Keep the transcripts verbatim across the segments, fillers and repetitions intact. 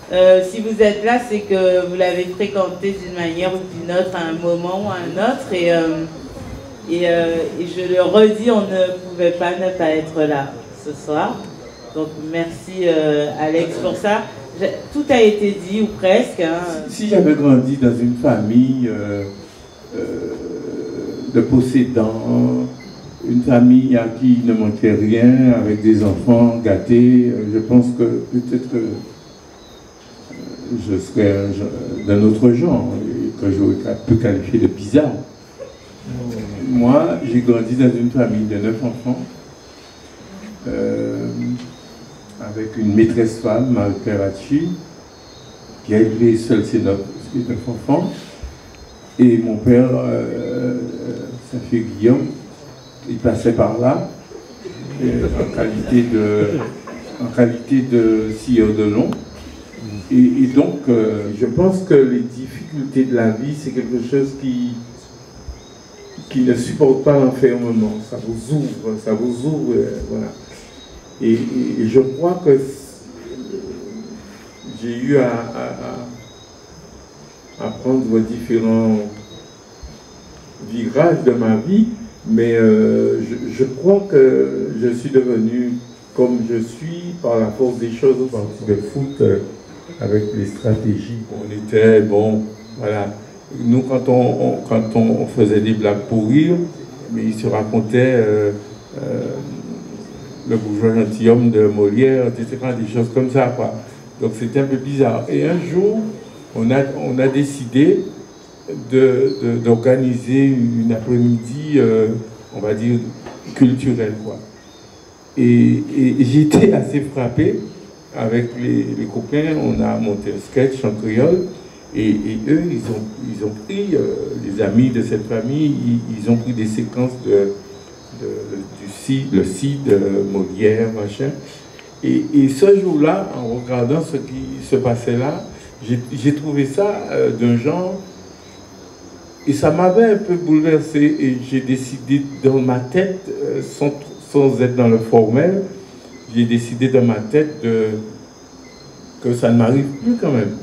Euh, si vous êtes là, c'est que vous l'avez fréquenté d'une manière ou d'une autre, à un moment ou à un autre. Et, euh, et, euh, et je le redis, on ne pouvait pas ne pas être là ce soir. Donc merci euh, Alex pour ça. Tout a été dit, ou presque. Hein. Si, si j'avais grandi dans une famille euh, euh, de possédants, une famille à qui il ne manquait rien, avec des enfants gâtés, je pense que peut-être que je serais d'un autre genre, et que j'aurais pu qualifier de bizarre. Moi, j'ai grandi dans une famille de neuf enfants, euh, avec une maîtresse femme, Marie-Claire Hachi, qui a élevé seul ses neuf, ses neuf enfants, et mon père, euh, sa fille Guillaume, il passait par là, en qualité de, en qualité de scieur de long. Et, et donc, euh, je pense que les difficultés de la vie, c'est quelque chose qui, qui ne supporte pas l'enfermement. Ça vous ouvre, ça vous ouvre, euh, voilà. Et, et, et je crois que j'ai eu à, à, à prendre différents virages de ma vie, mais euh, je, je crois que je suis devenu comme je suis par la force des choses au parti de foot. Euh, avec les stratégies. On était, bon, voilà. Nous, quand on, on, quand on faisait des blagues pour rire, mais il se racontait euh, euh, le bourgeois gentilhomme de Molière, et cetera, des choses comme ça, quoi. Donc c'était un peu bizarre. Et un jour, on a, on a décidé d'organiser une après-midi, euh, on va dire, culturelle, quoi. Et, et j'étais assez frappé. Avec les, les copains, on a monté un sketch en créole et, et eux, ils ont, ils ont pris, euh, les amis de cette famille, ils, ils ont pris des séquences de, de, du Cid, le Cid, euh, Molière, machin. Et, et ce jour-là, en regardant ce qui se passait là, j'ai trouvé ça euh, d'un genre, et ça m'avait un peu bouleversé, et j'ai décidé dans ma tête, euh, sans, sans être dans le formel, j'ai décidé dans ma tête de, que ça ne m'arrive plus quand même.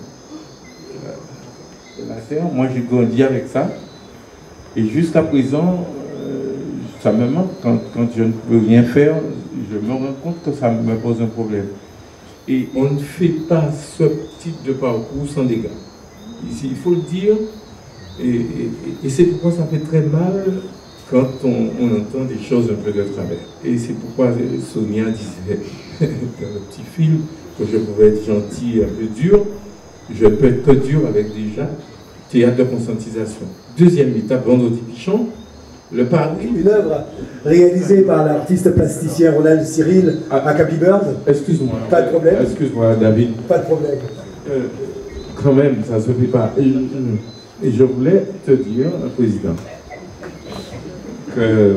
Euh, moi j'ai grandi avec ça. Et jusqu'à présent, euh, ça me manque. Quand, quand je ne peux rien faire, je me rends compte que ça me pose un problème. Et on ne fait pas ce type de parcours sans dégâts. Ici, il faut le dire. Et, et, et c'est pourquoi ça fait très mal quand on, on entend des choses un peu de travers. Et c'est pourquoi Sonia disait dans le petit film que je pouvais être gentil et un peu dur. Je peux être que dur avec déjà théâtre de conscientisation. Deuxième étape, Vendredi Pichon, le pari. Une œuvre réalisée par l'artiste plasticien Ronald Cyril ah, à Capi Bird. Excuse-moi. Pas de problème. Excuse-moi, David. Pas de problème. Euh, quand même, ça ne se fait pas. Et, et je voulais te dire, Président, que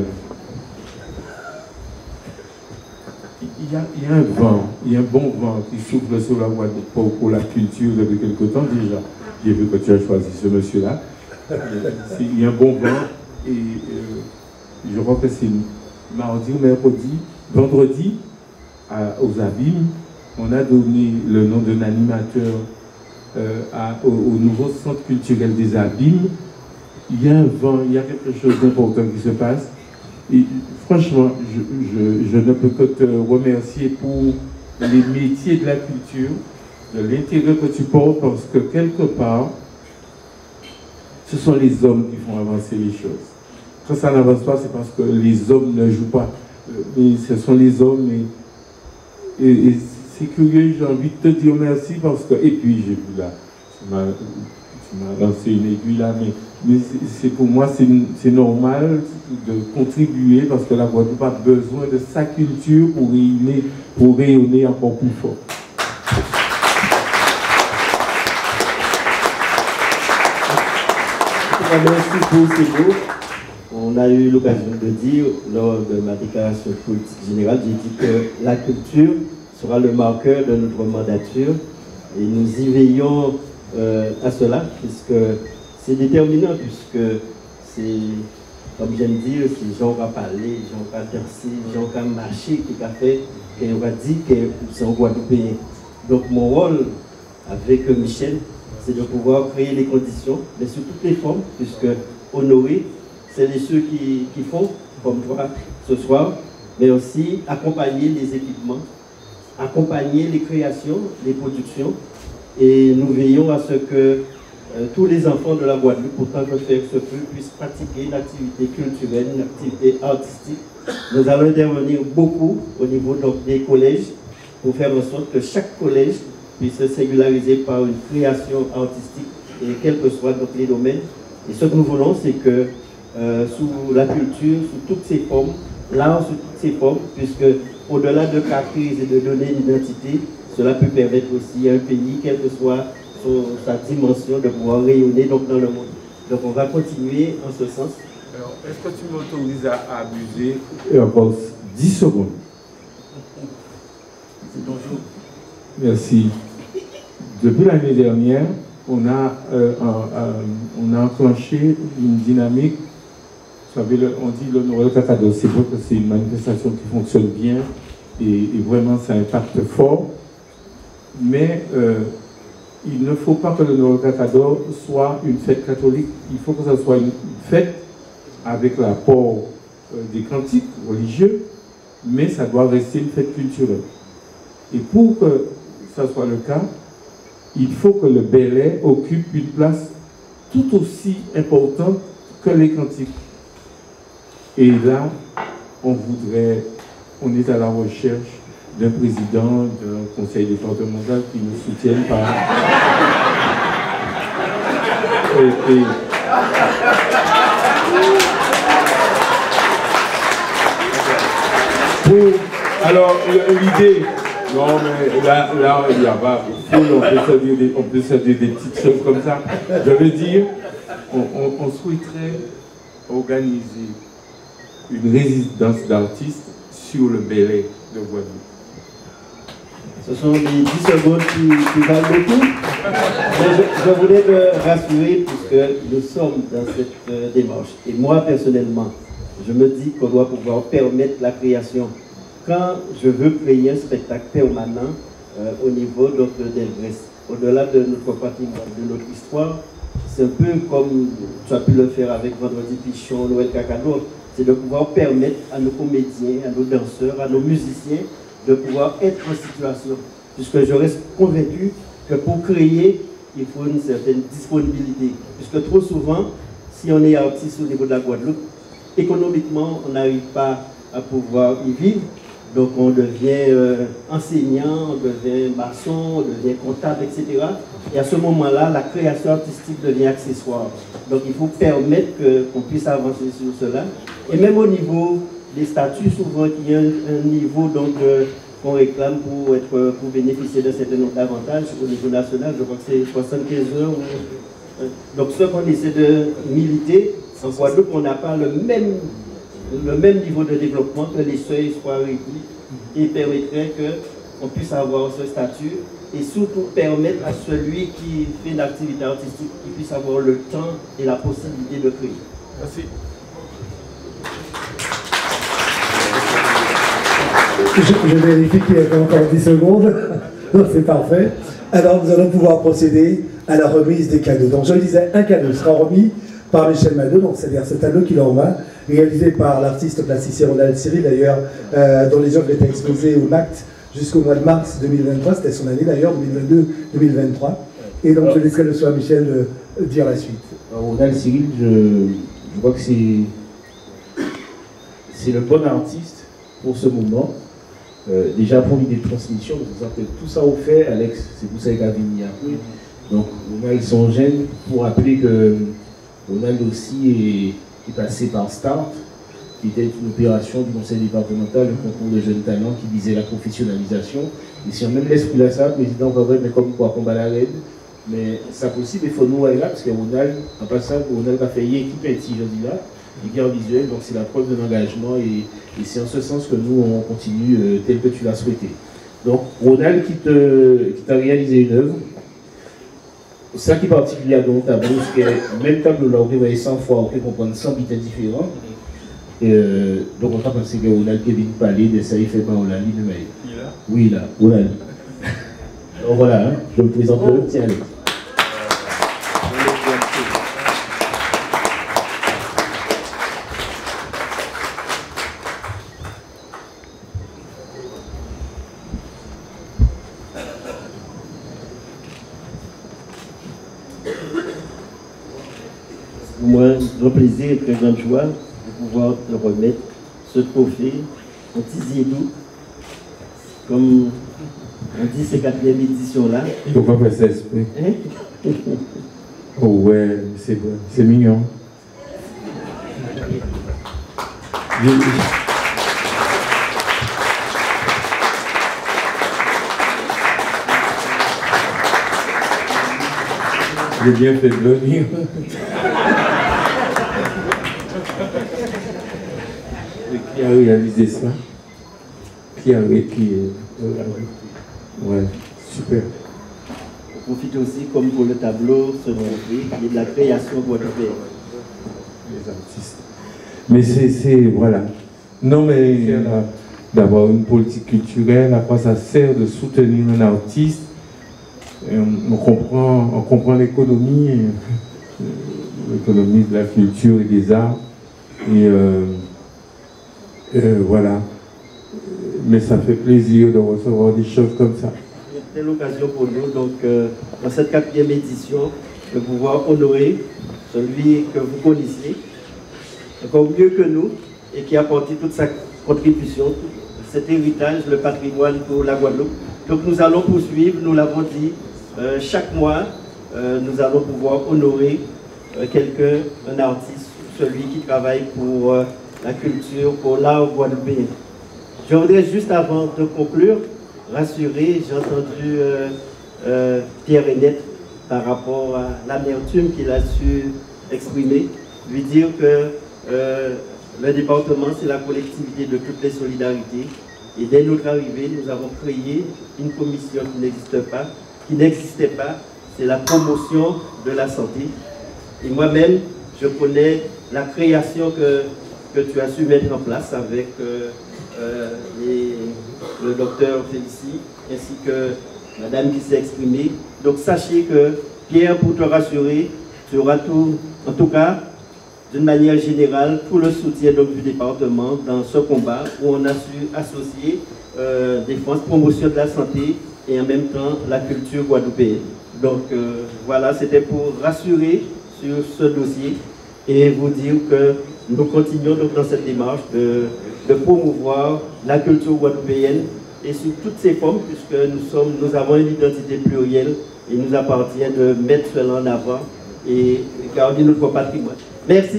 il y, a, il y a un vent, il y a un bon vent qui souffle sur la voie pour, pour la culture depuis quelque temps déjà. J'ai vu que tu as choisi ce monsieur-là. Il y a un bon vent et euh, je crois que c'est mardi ou mercredi, vendredi, à, aux Abîmes, on a donné le nom d'un animateur euh, à, au, au nouveau centre culturel des Abîmes. Il y a un vent, il y a quelque chose d'important qui se passe. Et franchement, je, je, je ne peux que te remercier pour les métiers de la culture, de l'intérêt que tu portes, parce que quelque part, ce sont les hommes qui font avancer les choses. Quand ça n'avance pas, c'est parce que les hommes ne jouent pas. Mais ce sont les hommes. Et, et, et c'est curieux, j'ai envie de te dire merci parce que... Et puis, j'ai vu là, tu m'as lancé une aiguille là, mais... Mais c'est pour moi, c'est normal de contribuer parce que la Guadeloupe a besoin de sa culture pour rayonner, pour rayonner encore plus fort. Merci pour ces mots. On a eu l'occasion de dire lors de ma déclaration politique générale, j'ai dit que la culture sera le marqueur de notre mandature et nous y veillons euh, à cela puisque c'est déterminant puisque c'est, comme j'aime dire, c'est gens qui ont parlé, gens qui ont dansé, gens qui ont marché, qui ont fait, qui ont dit que c'est un Guadeloupéen. Donc mon rôle, avec Michel, c'est de pouvoir créer les conditions, mais sous toutes les formes, puisque honorer, c'est les ceux qui, qui font, comme toi ce soir, mais aussi accompagner les équipements, accompagner les créations, les productions, et nous veillons à ce que euh, tous les enfants de la Guadeloupe, autant que faire se peut, puissent pratiquer une activité culturelle, une activité artistique. Nous allons intervenir beaucoup au niveau donc, des collèges pour faire en sorte que chaque collège puisse se singulariser par une création artistique, et quels que soient donc, les domaines. Et ce que nous voulons, c'est que euh, sous la culture, sous toutes ses formes, l'art sous toutes ses formes, puisque au-delà de caractériser et de donner une identité, cela peut permettre aussi à un pays, quelle que soit son, sa dimension, de pouvoir rayonner donc, dans le monde. Donc on va continuer en ce sens. Alors, est-ce que tu m'autorises à abuser et encore dix secondes? Bonjour. Merci. Depuis l'année dernière, on a, euh, un, un, on a enclenché une dynamique. Vous savez, le, on dit le Noël Kakado, c'est vrai que c'est une manifestation qui fonctionne bien et, et vraiment ça impacte fort. Mais euh, il ne faut pas que le Noël Kakado soit une fête catholique. Il faut que ça soit une fête avec l'apport euh, des cantiques religieux, mais ça doit rester une fête culturelle. Et pour que ça soit le cas, il faut que le Bel-Air occupe une place tout aussi importante que les cantiques. Et là, on voudrait, on est à la recherche d'un président, d'un conseil départemental qui nous soutienne par... Et, et... Pour... Alors, l'idée... Non, mais là, là, il y a pas... On peut se dire des, on peut se dire des petites choses comme ça. Je veux dire, on, on, on souhaiterait organiser une résidence d'artistes sur le Bel-Air de Guadeloupe. Ce sont les dix secondes qui, qui valent beaucoup. Mais je, je voulais me rassurer puisque nous sommes dans cette euh, démarche. Et moi, personnellement, je me dis qu'on doit pouvoir permettre la création. Quand je veux créer un spectacle permanent euh, au niveau de d'Elbrès, au-delà de notre patrimoine, de notre histoire, c'est un peu comme tu as pu le faire avec Vendredi Pichon, Noël Kakado, c'est de pouvoir permettre à nos comédiens, à nos danseurs, à nos musiciens, de pouvoir être en situation. Puisque je reste convaincu que pour créer, il faut une certaine disponibilité. Puisque trop souvent, si on est artiste au niveau de la Guadeloupe, économiquement, on n'arrive pas à pouvoir y vivre. Donc on devient euh, enseignant, on devient maçon, on devient comptable, et cetera. Et à ce moment-là, la création artistique devient accessoire. Donc il faut permettre qu'on puisse avancer sur cela. Et même au niveau des statuts, souvent il y a un, un niveau donc euh, qu'on réclame pour, être, pour bénéficier d'un certain nombre d'avantages au niveau national. Je crois que c'est soixante-quinze heures. Ou, euh, donc ce qu'on essaie de militer, en Guadeloupe, on n'a pas le même... le même niveau de développement, que les seuils soient réduits et permettrait qu'on puisse avoir ce statut et surtout permettre à celui qui fait une activité artistique qu'il puisse avoir le temps et la possibilité de créer. Merci. Je, je vérifie qu'il y a encore dix secondes. C'est parfait. Alors nous allons pouvoir procéder à la remise des cadeaux. Donc je le disais, un cadeau sera remis par Michel Madeux, donc c'est-à-dire ce tableau qu'il envoie, réalisé par l'artiste plasticien Ronald Cyril, d'ailleurs, euh, dont les œuvres étaient exposées au M A C T jusqu'au mois de mars deux mille vingt-trois, c'était son année d'ailleurs, deux mille vingt-deux deux mille vingt-trois. Et donc je laisserai le soin à Michel de dire la suite. Alors, Ronald Cyril, je, je vois que c'est le bon artiste pour ce moment. Euh, déjà pour l'idée de transmission, parce que tout ça au fait, Alex, c'est tout ça avec Avinia. Donc Ronald sont jeunes pour rappeler que Ronald aussi est, est passé par START, qui était une opération du conseil départemental, le concours de jeunes talents qui visait la professionnalisation. Et si on même l'esprit là, ça, le président va voir, mais comme quoi, combat la raide. Mais ça possible, il faut nous aller là, parce que Ronald, en passant, Ronald a fait une équipe ici, je dis là, une guerre visuelle, donc c'est la preuve de l'engagement, et, et c'est en ce sens que nous, on continue euh, tel que tu l'as souhaité. Donc, Ronald qui t'a réalisé une œuvre. Ça qui est particulier dans le tableau, c'est que même tableau là, on peut voir cent fois, on peut comprendre cent bits différents. Et euh, donc on a pensé que Ronald Kevin parlait de ça, il fait pas Ronald, il est. Il est là? Oui, là, Ronald. Donc voilà, hein, je me présente Oh. le tiens, Alex. Pour moi, grand plaisir et très grande joie de pouvoir te remettre ce trophée, un petit zédou. Comme on dit, ces quatrième édition-là. Il ne faut pas faire ça exprès. Hein? Oh ouais, c'est bon, c'est mignon. Je- J'ai bien fait de venir. Qui a réalisé ça? Qui a réalisé? Ouais, super. On profite aussi, comme pour le tableau, ce trophée, qui est de la création guadeloupéenne. Les artistes. Mais c'est, c'est, voilà. Non, mais euh, d'avoir une politique culturelle, à quoi ça sert de soutenir un artiste? Et on, on comprend, on comprend l'économie, euh, l'économie de la culture et des arts. Et euh, euh, voilà. Mais ça fait plaisir de recevoir des choses comme ça. C'est l'occasion pour nous, donc, euh, dans cette quatrième édition, de pouvoir honorer celui que vous connaissez, encore mieux que nous, et qui a apporté toute sa contribution, tout cet héritage, le patrimoine pour la Guadeloupe. Donc nous allons poursuivre, nous l'avons dit, euh, chaque mois, euh, nous allons pouvoir honorer euh, quelqu'un, un artiste, celui qui travaille pour euh, la culture, pour l'art guadeloupéen. Je voudrais juste avant de conclure, rassurer, j'ai entendu euh, euh, Pierre Hennette par rapport à l'amertume qu'il a su exprimer, lui dire que euh, le département c'est la collectivité de toutes les solidarités et dès notre arrivée nous avons créé une commission qui n'existe pas, qui n'existait pas, c'est la promotion de la santé. Et moi-même, je connais la création que, que tu as su mettre en place avec euh, euh, les, le docteur Félicie, ainsi que madame qui s'est exprimée. Donc sachez que, Pierre, pour te rassurer, tu auras tout, en tout cas, d'une manière générale, tout le soutien donc, du département dans ce combat où on a su associer euh, défense, promotion de la santé et en même temps la culture guadeloupéenne. Donc euh, voilà, c'était pour rassurer sur ce dossier et vous dire que nous continuons donc dans cette démarche de, de promouvoir la culture guadeloupéenne et sous toutes ses formes, puisque nous, sommes, nous avons une identité plurielle et il nous appartient de mettre cela en avant et garder notre patrimoine. Merci.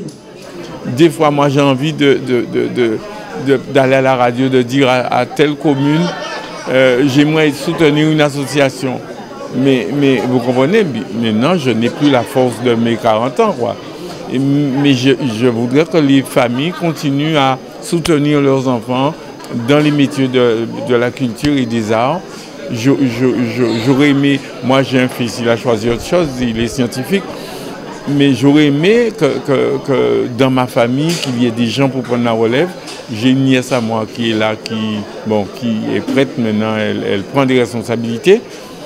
Des fois, moi, j'ai envie de, de, de, de, de, d'aller à la radio, de dire à, à telle commune, euh, j'aimerais soutenir une association. Mais, mais vous comprenez, maintenant, je n'ai plus la force de mes quarante ans, quoi. Et, mais je, je voudrais que les familles continuent à soutenir leurs enfants dans les métiers de, de la culture et des arts. Je, je, je, j'aurais aimé, moi j'ai un fils, il a choisi autre chose, il est scientifique, mais j'aurais aimé que, que, que dans ma famille, qu'il y ait des gens pour prendre la relève. J'ai une nièce à moi qui est là, qui, bon, qui est prête maintenant, elle, elle prend des responsabilités.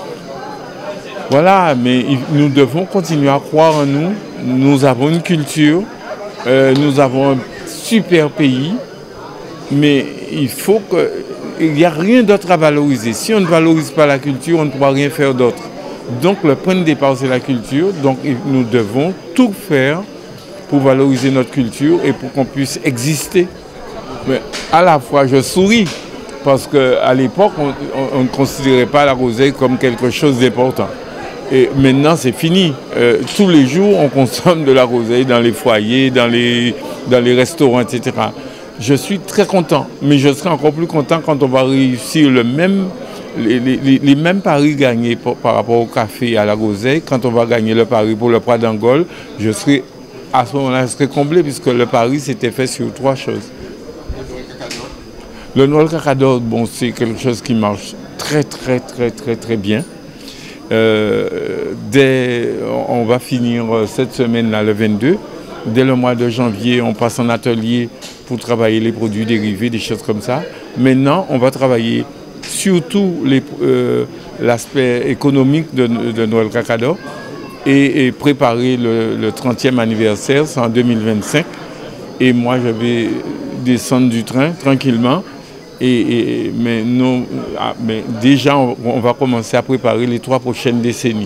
Voilà, mais nous devons continuer à croire en nous. Nous avons une culture, euh, nous avons un super pays, mais il faut que... Il n'y a rien d'autre à valoriser. Si on ne valorise pas la culture, on ne pourra rien faire d'autre. Donc le point de départ, c'est la culture. Donc nous devons tout faire pour valoriser notre culture et pour qu'on puisse exister. Mais à la fois, je souris, parce qu'à l'époque, on, on, on ne considérait pas la rosée comme quelque chose d'important. Et maintenant, c'est fini. Euh, tous les jours, on consomme de la rosée dans les foyers, dans les, dans les restaurants, et cetera. Je suis très content, mais je serai encore plus content quand on va réussir le même, les, les, les mêmes paris gagnés pour, par rapport au café et à la rosée. Quand on va gagner le pari pour le Prat d'Angole, je serai, à ce moment-là, je serai comblé, puisque le pari s'était fait sur trois choses. Le Noël Cacador, bon, c'est quelque chose qui marche très, très, très, très, très bien. Euh, dès, on va finir cette semaine-là, le vingt-deux. Dès le mois de janvier, on passe en atelier pour travailler les produits dérivés, des choses comme ça. Maintenant, on va travailler surtout euh, l'aspect économique de, de Noël Kakador et, et préparer le, le trentième anniversaire, c'est en deux mille vingt-cinq. Et moi, je vais descendre du train tranquillement. Et, et, mais, non, ah, mais déjà, on, on va commencer à préparer les trois prochaines décennies.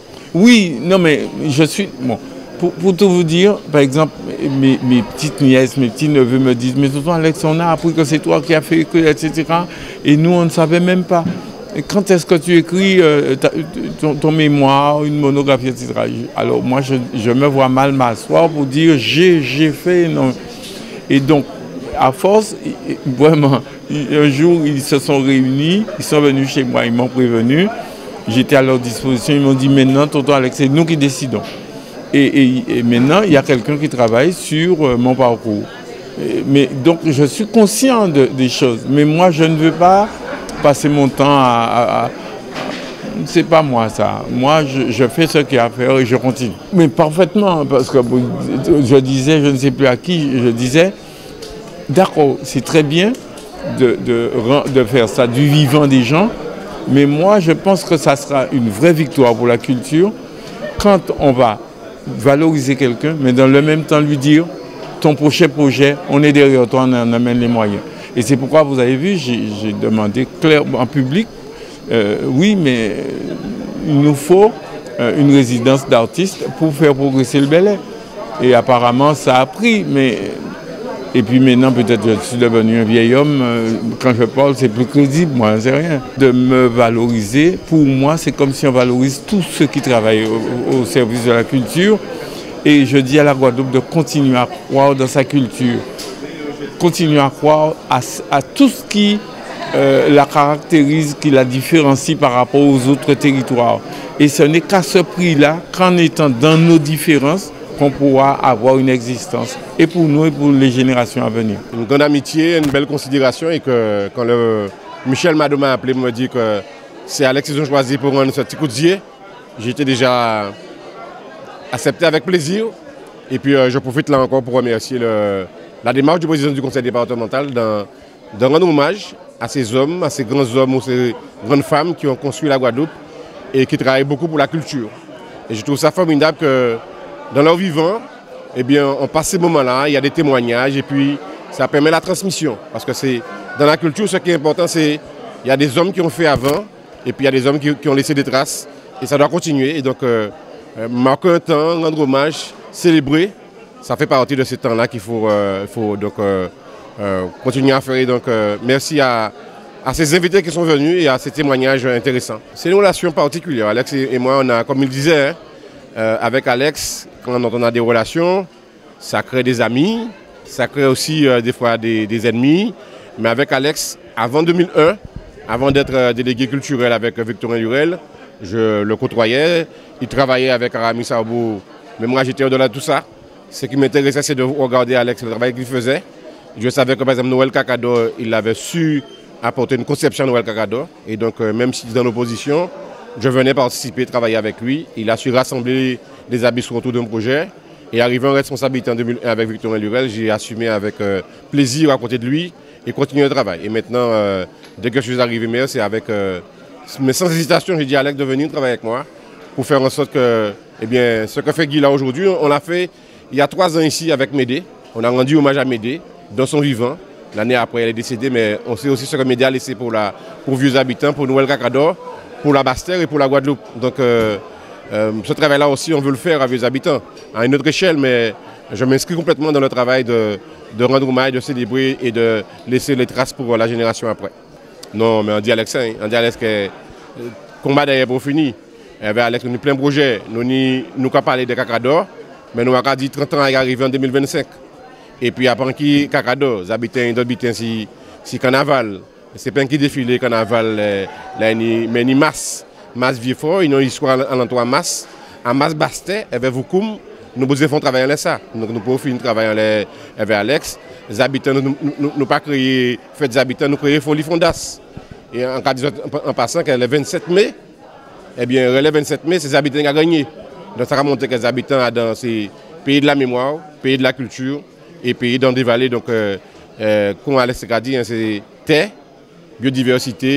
Oui, non, mais je suis... Bon, pour, pour tout vous dire, par exemple, mes, mes petites nièces, mes petits neveux me disent « Mais tonton Alex, on a appris que c'est toi qui as fait écrire, et cetera » Et nous, on ne savait même pas. Et quand est-ce que tu écris euh, ta, ton, ton mémoire, une monographie, et cetera. Alors moi, je, je me vois mal m'asseoir pour dire « J'ai fait... » non. Et donc, à force, vraiment, un jour, ils se sont réunis, ils sont venus chez moi, ils m'ont prévenu. J'étais à leur disposition, ils m'ont dit « Maintenant, tonton Alex, c'est nous qui décidons. » Et, et, et maintenant, il y a quelqu'un qui travaille sur euh, mon parcours. Et, mais, donc, je suis conscient de, des choses. Mais moi, je ne veux pas passer mon temps à... à, à c'est pas moi, ça. Moi, je, je fais ce qu'il y a à faire et je continue. Mais parfaitement, parce que je disais, je ne sais plus à qui, je disais, d'accord, c'est très bien de, de, de faire ça, du vivant des gens, mais moi, je pense que ça sera une vraie victoire pour la culture quand on va valoriser quelqu'un, mais dans le même temps lui dire, ton prochain projet, on est derrière toi, on en amène les moyens. Et c'est pourquoi vous avez vu, j'ai demandé clairement en public, euh, oui, mais il nous faut euh, une résidence d'artistes pour faire progresser le Bel Air. Et apparemment, ça a pris, mais... Et puis maintenant, peut-être je suis devenu un vieil homme, euh, quand je parle, c'est plus crédible, moi, c'est rien. De me valoriser, pour moi, c'est comme si on valorise tous ceux qui travaillent au, au service de la culture. Et je dis à la Guadeloupe de continuer à croire dans sa culture, continuer à croire à, à tout ce qui euh, la caractérise, qui la différencie par rapport aux autres territoires. Et ce n'est qu'à ce prix-là, qu'en étant dans nos différences, qu'on pourra avoir une existence, et pour nous et pour les générations à venir. Une grande amitié, une belle considération, et que quand le Michel Mado m'a appelé, me dit que c'est Alex qu'ils ont choisi pour rendre ce petit coup de pied, j'étais déjà accepté avec plaisir. Et puis euh, je profite là encore pour remercier le, la démarche du président du conseil départemental de, de rendre hommage à ces hommes, à ces grands hommes ou ces grandes femmes qui ont construit la Guadeloupe et qui travaillent beaucoup pour la culture. Et je trouve ça formidable que dans leur vivant, eh bien, on passe ces moments-là, il y a des témoignages et puis ça permet la transmission. Parce que c'est dans la culture, ce qui est important, c'est qu'il y a des hommes qui ont fait avant et puis il y a des hommes qui, qui ont laissé des traces et ça doit continuer. Et donc, euh, marquer un temps, rendre hommage, célébrer, ça fait partie de ce temps-là qu'il faut, euh, faut donc, euh, euh, continuer à faire. Et donc, euh, merci à, à ces invités qui sont venus et à ces témoignages intéressants. C'est une relation particulière. Alex et moi, on a, comme il disait, hein, euh, avec Alex, quand on a des relations, ça crée des amis, ça crée aussi euh, des fois des, des ennemis. Mais avec Alex, avant deux mille un, avant d'être délégué culturel avec Victorin Lurel, je le côtoyais, il travaillait avec Aramis Sarbo, mais moi j'étais au-delà de tout ça. Ce qui m'intéressait, c'est de regarder Alex, le travail qu'il faisait. Je savais que par exemple Noël Kakador, il avait su apporter une conception à Noël Kakador. Et donc euh, même si dans l'opposition, je venais participer, travailler avec lui. Il a su rassembler les habits autour d'un projet. Et arrivé en responsabilité en deux mille un avec Victorin Lurel, j'ai assumé avec euh, plaisir à côté de lui et continuer le travail. Et maintenant, euh, dès que je suis arrivé maire, c'est avec... Euh, mais sans hésitation, j'ai dit à Alex de venir travailler avec moi pour faire en sorte que, eh bien, ce que fait Guy là aujourd'hui, on l'a fait il y a trois ans ici avec Médé. On a rendu hommage à Médé dans son vivant. L'année après, elle est décédée, mais on sait aussi ce que Médé a laissé pour, la, pour Vieux Habitants, pour Noël Kakador, pour la Basse-Terre et pour la Guadeloupe. Donc, euh, euh, ce travail-là aussi, on veut le faire à Vieux Habitants, à une autre échelle, mais je m'inscris complètement dans le travail de, de rendre hommage, de célébrer et de laisser les traces pour la génération après. Non, mais on dit Alex, hein, on dit Alex que le combat d'ailleurs pour finir. Avec Alex, nous avons plein de projets. Nous avons parlé de Kakador, mais nous avons dit trente ans à arriver en deux mille vingt-cinq. Et puis après qui Kakador, les habitants d'autres habitants si, si carnaval. C'est plein qui défilent carnaval, là, ni, mais ni masse. Masse vieux fort, ils ont une histoire en l'entour masse. En masse bastet, avec vous, nous devons travailler en ça. Donc nous pouvons finir travailler avec Alex. Les habitants, nous n'avons pas créé, fait des habitants, nous créons Folie Fondas. Et en, en passant, le vingt-sept mai, eh bien, le vingt-sept mai, ces habitants ont gagné. Donc ça a montré que les habitants dans ces pays de la mémoire, pays de la culture et pays dans des vallées. Donc, euh, euh, comme Alex a dit, hein, c'est terre, biodiversité,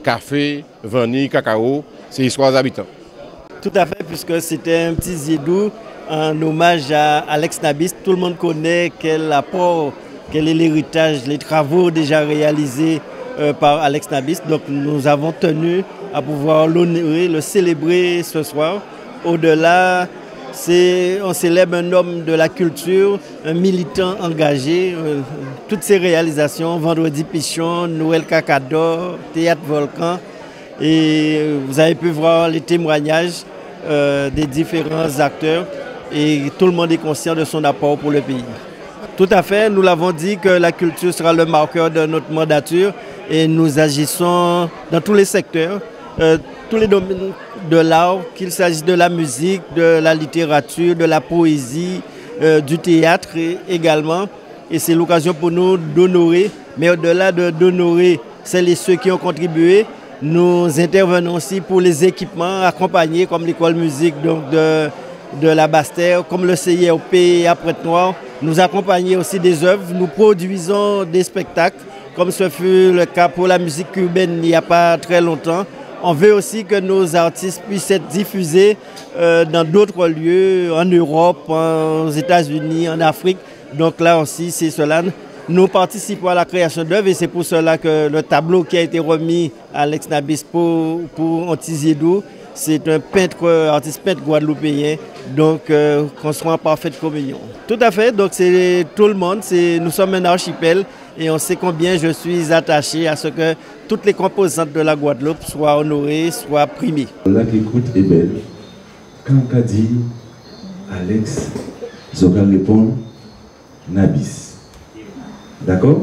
café, vanille, cacao, c'est l'histoire des habitants. Tout à fait, puisque c'était un petit zédou en hommage à Alex Nabis. Tout le monde connaît quel apport, quel est l'héritage, les travaux déjà réalisés euh, par Alex Nabis. Donc nous avons tenu à pouvoir l'honorer, le célébrer ce soir. Au-delà, on célèbre un homme de la culture, un militant engagé. Euh, toutes ses réalisations, Vendredi Pichon, Noël Cacador, Théâtre Volcan. Et vous avez pu voir les témoignages euh, des différents acteurs et tout le monde est conscient de son apport pour le pays. Tout à fait, nous l'avons dit que la culture sera le marqueur de notre mandature et nous agissons dans tous les secteurs, euh, tous les domaines de l'art, qu'il s'agisse de la musique, de la littérature, de la poésie, euh, du théâtre également. Et c'est l'occasion pour nous d'honorer, mais au-delà de d'honorer celles et ceux qui ont contribué, nous intervenons aussi pour les équipements accompagnés comme l'école musique donc de, de la Basse-Terre, comme le C I R P à Pointe-Noire. Nous accompagnons aussi des œuvres, nous produisons des spectacles, comme ce fut le cas pour la musique cubaine il n'y a pas très longtemps. On veut aussi que nos artistes puissent être diffusés euh, dans d'autres lieux, en Europe, aux États-Unis, en Afrique. Donc là aussi, c'est cela. Nous participons à la création d'œuvres et c'est pour cela que le tableau qui a été remis à Alex Nabis pour, pour Antizédou, c'est un peintre, artiste peintre guadeloupéen, donc euh, qu'on soit en parfaite communion. Tout à fait, donc c'est tout le monde, nous sommes un archipel et on sait combien je suis attaché à ce que toutes les composantes de la Guadeloupe soient honorées, soient primées. La qui écoute est belle. Quand on dit Alex, Zoka répond Nabis. D'accord?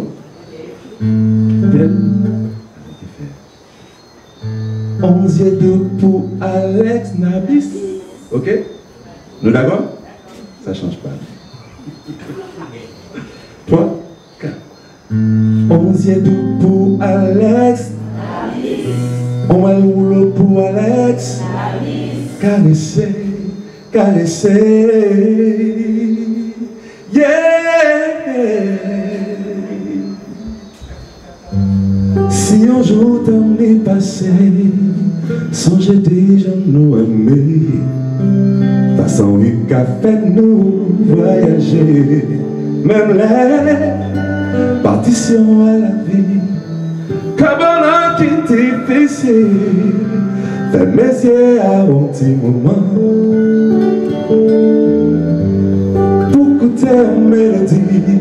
Onze deux pour Alex Nabis. Ok? Nous d'accord? Ça ne change pas. Trois, quatre. Onze deux pour Alex Nabis. On va le pour Alex Nabis. Caresser, caresser. Yeah! Si un jour t'en est passé, songez déjà nous aimer. Façon du café nous voyager. Même les partitions à la vie. Cabana qui est difficile. Fais mes yeux à un petit moment. Pour écouter une mélodie.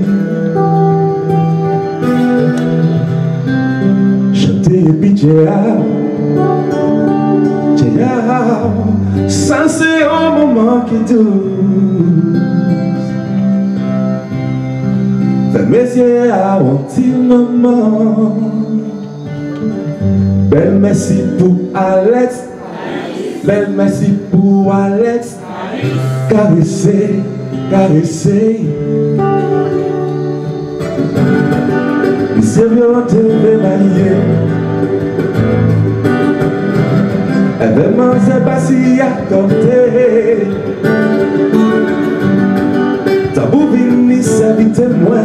Et puis Tchéa, Tchéa, ça c'est un moment qui douce. Fais mes yeux à un petit moment. Belle merci pour Alex, belle merci pour Alex. Caresser, caresser. C'est violent de m'émailler. Événement c'est pas si accordé. Tabou vini s'habite moi.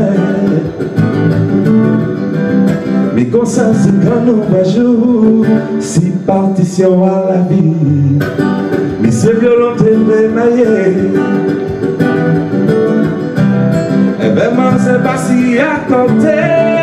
Mais conscience quand nous va jouer. Si partition à la vie. Mais c'est violent de m'émailler. Événement c'est pas si accordé.